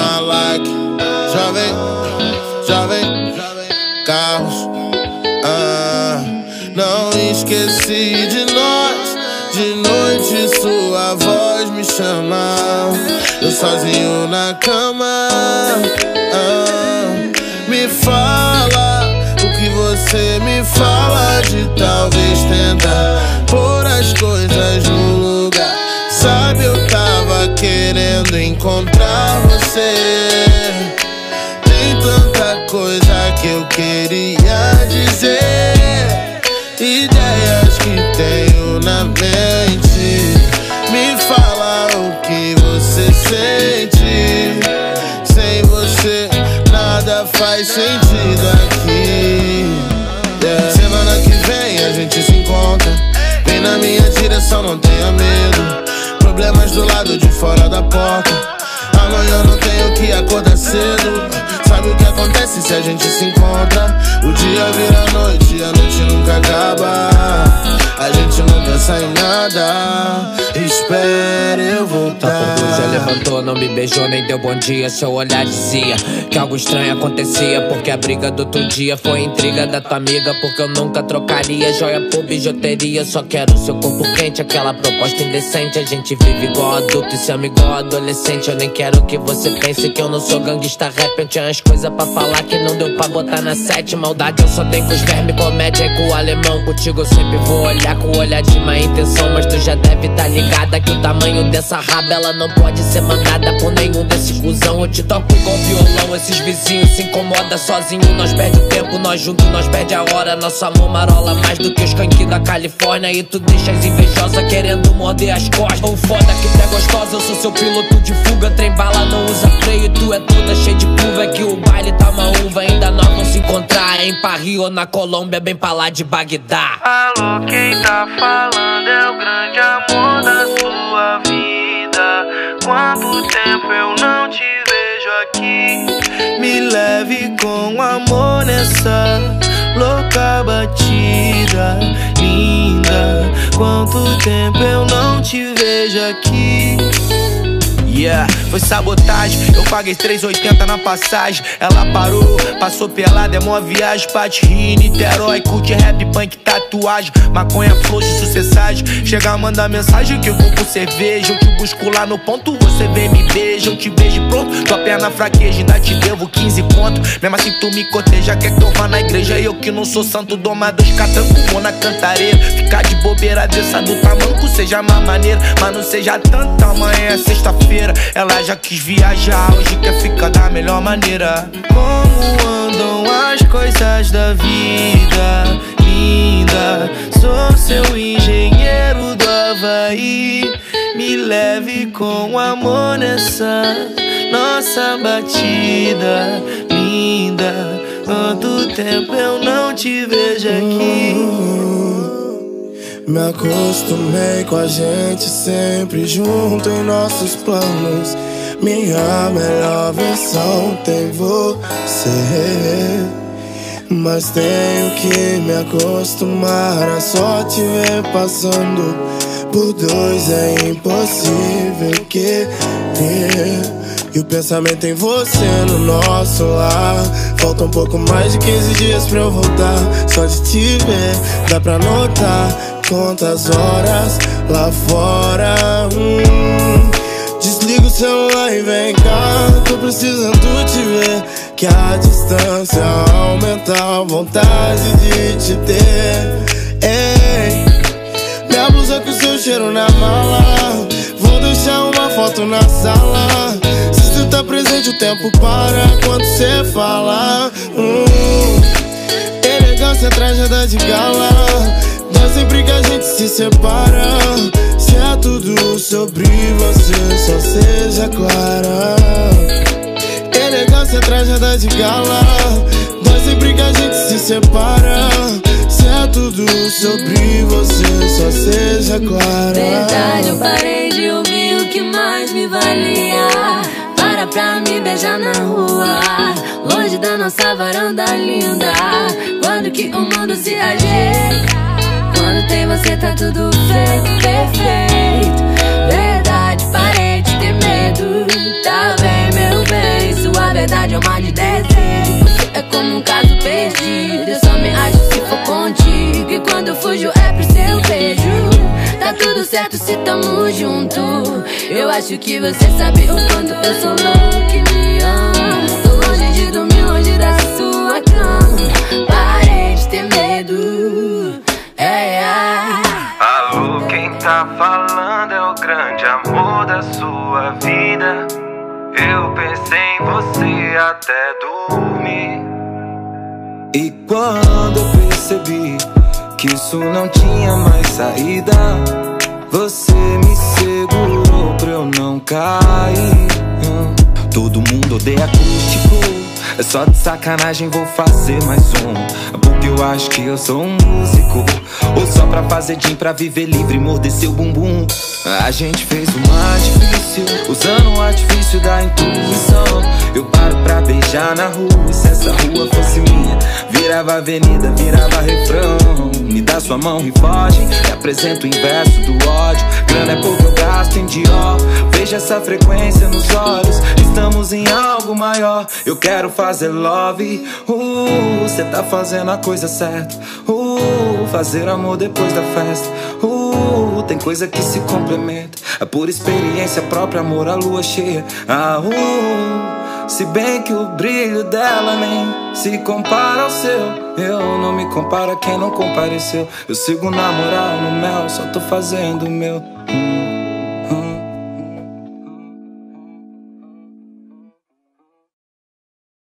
my like. Jovem, carros. Não esqueci de nós. De noite sua voz me chama. Eu sozinho na cama. Me fala o que você me fala de talvez tentar pôr as coisas no lugar. Sabe, eu tava querendo encontrar você. Tem tanta coisa que eu queria dizer, ideias que tenho na mente. Me fala o que você sente. Sem você nada faz sentido aqui. Semana que vem a gente se encontra. Vem na minha direção, não tenha medo. Problemas do lado de fora da porta. Amanhã não tenho que acordar cedo. Sabe o que acontece se a gente se encontra? O dia vira noite e a noite nunca acaba. A gente não pensa em nada. Espere eu voltar. Já levantou, não me beijou, nem deu bom dia. Seu olhar dizia que algo estranho acontecia. Porque a briga do outro dia foi intriga da tua amiga. Porque eu nunca trocaria joia por bijuteria. Só quero seu corpo quente, aquela proposta indecente. A gente vive igual adulto e se ama igual adolescente. Eu nem quero que você pense que eu não sou gangsta rap. Eu tinha as coisas pra falar que não deu pra botar na sete. Maldade eu só tenho com os vermes, comédia é com o alemão. Contigo eu sempre vou olhar com o olhar de má intenção. Mas tu já deve tá ligada que o tamanho dessa raba ela não pode ser mandada por nenhum desse cuzão. Eu te toco igual violão, esses vizinhos se incomodam sozinho. Nós perde o tempo, nós juntos, nós perde a hora. Nosso amor marola mais do que os canqui da Califórnia. E tu deixa as invejosas querendo morder as costas. Ou foda que tu é gostosa, eu sou seu piloto de fuga. Trem bala não usa freio e tu é toda cheia de curva. É que o baile tá uma uva, ainda nós vamos se encontrar em Paris ou na Colômbia, bem pra lá de Bagdá. Alô, quem tá falando é o grande amor da sua vida. Quanto tempo eu não te vejo aqui. Me leve com amor nessa louca batida linda. Quanto tempo eu não te vejo aqui. Foi sabotagem, eu paguei 3,80 na passagem. Ela parou, passou pelada, é mó viagem. Pate Rio, Niterói, curte rap, punk, tatuagem. Maconha, flor de sucessagem. Chega a mandar mensagem que eu vou por cerveja. Eu te busco lá no ponto, você vem me beija. Eu te beijo e pronto, tua perna fraqueja. Ainda te devo 15 conto. Mesmo assim tu me coteja, quer que eu vá na igreja. Eu que não sou santo, doma 2 catrancos, vou na cantareira. Ficar de bobeira dessa do tamanco, seja mais maneiro, mas não seja tanto. Amanhã é sexta-feira. Ela já quis viajar, hoje quer ficar da melhor maneira. Como andam as coisas da vida linda? Sou seu engenheiro do Havaí. Me leve com amor nessa nossa batida linda. Quanto tempo eu não te vejo aqui. Me acostumei com a gente sempre junto em nossos planos. Minha melhor versão tem você. Mas tenho que me acostumar a só te ver passando. Por 2 é impossível querer. E o pensamento em você no nosso lar. Falta um pouco mais de 15 dias pra eu voltar. Só de te ver dá pra notar quantas horas lá fora. Desliga o celular e vem cá. Tô precisando te ver. Que a distância aumenta a vontade de te ter. Ei, minha blusa com seu cheiro na mala. Vou deixar uma foto na sala. Se tu tá presente o tempo para quando cê fala. Elegância é tragédia de gala. Dói sempre que a gente se separa. Se é tudo sobre você, só seja clara. Elegância é tragédia de gala. Dói sempre que a gente se separa. Se é tudo sobre você, só seja clara. Verdade, eu parei de ouvir o que mais me valia. Para pra me beijar na rua, longe da nossa varanda linda. Quando que o mundo se ajeita, quando tem você tá tudo perfeito. Verdade, parei de ter medo. Tá bem, meu bem. verdade é uma de desejo. Você é como um caso perdido, eu só me acho se for contigo. E quando eu fujo é pro seu beijo. Tá tudo certo se tamo junto. Eu acho que você sabe o quanto eu sou louco e me ama. Tô longe de dormir, longe da sua cama. Parei de ter medo. Alô, quem tá falando é o grande amor da sua vida. Eu pensei em você até dormir. E quando eu percebi que isso não tinha mais saída, você me segurou pra eu não cair. Todo mundo odeia acústico, é só de sacanagem, vou fazer mais um. Porque eu acho que eu sou um músico, ou só pra fazer gym, pra viver livre e morder seu bumbum. A gente fez o mais difícil, usando o artifício da intuição. Eu paro pra beijar na rua, e se essa rua fosse minha, virava avenida, virava refrão. Me dá sua mão e foge, me apresenta o inverso do ódio. Grana é pouco, eu gasto em Dior. Veja essa frequência nos olhos, estamos em algo maior. Eu quero fazer love, cê tá fazendo a coisa certa. Fazer amor depois da festa. Tem coisa que se complementa, é por experiência própria, amor à lua cheia. Se bem que o brilho dela nem se compara ao seu. Eu não me comparo a quem não compareceu. Eu sigo na moral, no mel, só tô fazendo o meu.